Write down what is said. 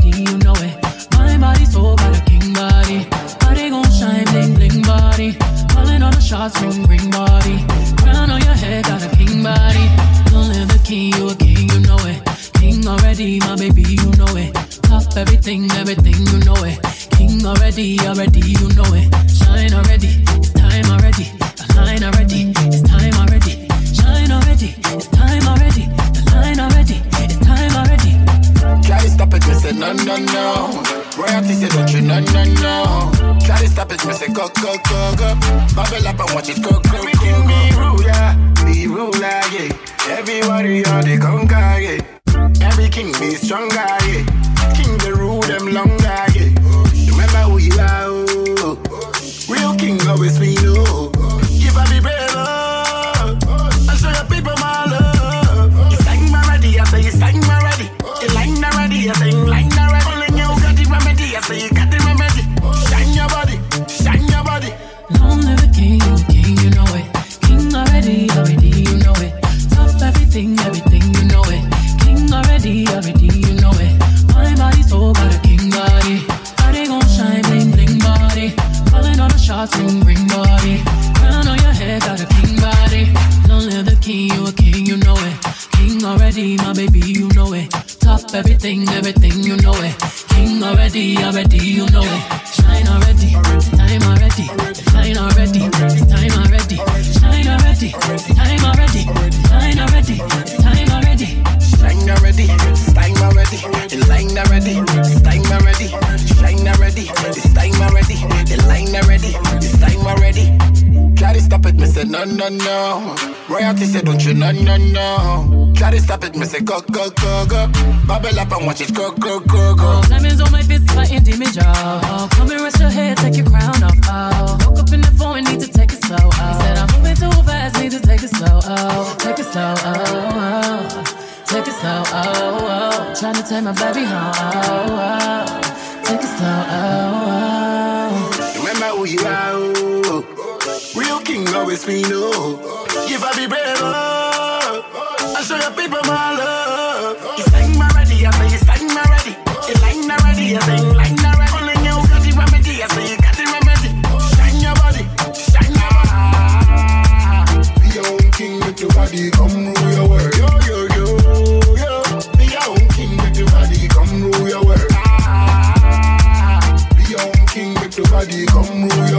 already, you know it. My body so got a king body. Body gon' shine, bling bling body. Calling all the shots, ring ring body. Crown on your head, got a king body. Don't live the king, you a king, you know it. King already, my baby, you know it. Top everything, everything, you know it. King already, already, you know it. Shine already, it's time already. The line already, it's time already. Shine already, it's time already. The line already, it's time already. Try to stop it, me say no, no, no. Royalty say don't you, no, no, no. Try to stop it, me say go, go, go, go. Bubble up and watch it go, go, go, go. Be ruler, be ruler, yeah. Everybody on the conquer, yeah. Every king be stronger, yeah. King the rule them longer, yeah. Remember who you are, oh. Real king always we know. Give up the brave, oh. And show your people my love. It's time already, I say it's time already. It's line already, I say line already. Only you got the remedy, I say you got the remedy. Shine your body, shine your body. Long live the king, you know it. King already, already, you know it. Top everything, everything, you know it. King already, already, you know it. My body so got a king body. Body gon' shine, bling bling body. Calling all the shots, ring ring body. Crown on your head, got a king body. Long live the king, you a king, you know it. King already, my baby, you know it. Top everything, everything, you know it. King already, already, you know it. Shine already, it's time already. Shine already, it's time already. Shine already, it's time already. Shine already, it's time already. Shine already, it's time already. The line already, it's time already. Shine already, it's time already. The line already, it's time already. Try to stop it, me say no, no, no. Royalty say don't you, no, no, no. Try to stop it, me say go, go, go, go. Bubble up and watch it go, go, go, go. Diamonds on my fist, my intimate jaw. Come and rest your head, take your crown off. Oh. Woke up in the phone, need to take it slow. Oh. He said I'm moving too fast, need to take it slow. Oh, take it slow. Oh. Take it slow, oh, oh. Tryna take my baby home, oh, oh. Take it slow, oh, oh. Remember who you are, oh. Real king always we know. Give up the brave, oh. And show your people my love. It's time already, I say it's time already. It's line already, I say line already. Only you got the remedy, I say you got the remedy. Shine your body, shine your body. Be your own king with your body, come rule your world. Yo, yo, yo. Be your own king with your body, come rule your world. Be your own king with your body, come rule your world.